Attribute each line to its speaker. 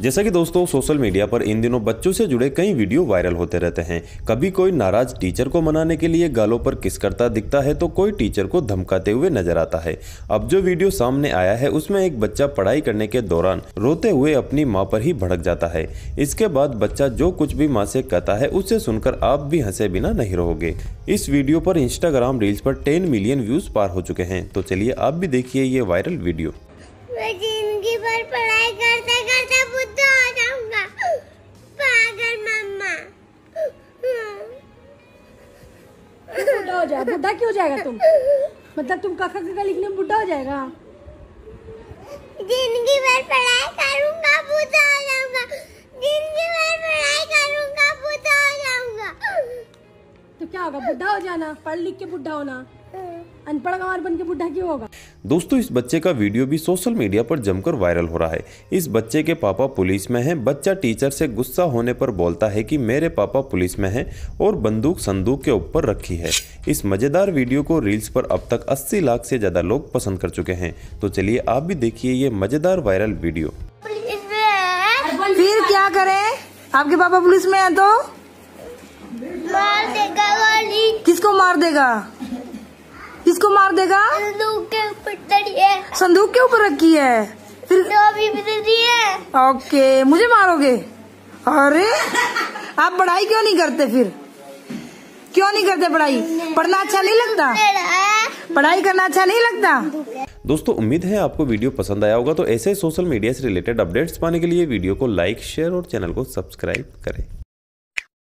Speaker 1: जैसा कि दोस्तों सोशल मीडिया पर इन दिनों बच्चों से जुड़े कई वीडियो वायरल होते रहते हैं। कभी कोई नाराज टीचर को मनाने के लिए गालों पर किस करता दिखता है तो कोई टीचर को धमकाते हुए नजर आता है। अब जो वीडियो सामने आया है उसमें एक बच्चा पढ़ाई करने के दौरान रोते हुए अपनी माँ पर ही भड़क जाता है। इसके बाद बच्चा जो कुछ भी माँ से कहता है उसे सुनकर आप भी हंसे बिना नहीं रहोगे। इस वीडियो पर इंस्टाग्राम रील्स पर 10 मिलियन व्यूज पार हो चुके हैं। तो चलिए आप भी देखिए ये वायरल वीडियो।
Speaker 2: मैं जिंदगी भर पढ़ाई करते करते बुढ़ा हो जाऊंगा। पागल मम्मा।
Speaker 3: बुढ़ा हो जा। बुढ़ा क्यों हो जाएगा तुम? मतलब तुम कखा कखा लिखने में बुढ़ा हो जाएगा?
Speaker 2: जिंदगी भर पढ़ाई करूंगा बुढ़ा हो जाऊंगा। जिंदगी भर पढ़ाई करूंगा बुढ़ा हो जाऊंगा।
Speaker 3: तो क्या होगा बुढ़ा हो जाना? पढ़ लिख के बुढ़ा होना। अनपढ़ गंवार बन के बुढ़ा क्यों होगा?
Speaker 1: दोस्तों इस बच्चे का वीडियो भी सोशल मीडिया पर जमकर वायरल हो रहा है। इस बच्चे के पापा पुलिस में हैं। बच्चा टीचर से गुस्सा होने पर बोलता है कि मेरे पापा पुलिस में हैं और बंदूक संदूक के ऊपर रखी है। इस मजेदार वीडियो को रील्स पर अब तक 80 लाख से ज्यादा लोग पसंद कर चुके हैं। तो चलिए आप भी देखिए ये मजेदार वायरल वीडियो।
Speaker 4: फिर क्या करे? आपके पापा पुलिस में है तो
Speaker 2: मार देगा वाली।
Speaker 4: किसको मार देगा? किसको मार देगा?
Speaker 2: संदूक के ऊपर चढ़ी है।
Speaker 4: संदूक के ऊपर रखी है। फिर
Speaker 2: तो अभी भी दी है।
Speaker 4: ओके, मुझे मारोगे? अरे आप पढ़ाई क्यों नहीं करते? फिर क्यों नहीं करते पढ़ाई? पढ़ना अच्छा नहीं लगता? पढ़ाई करना अच्छा नहीं लगता?
Speaker 1: दोस्तों उम्मीद है आपको वीडियो पसंद आया होगा। तो ऐसे सोशल मीडिया से रिलेटेड अपडेट्स पाने के लिए वीडियो को लाइक, शेयर और चैनल को सब्सक्राइब करें।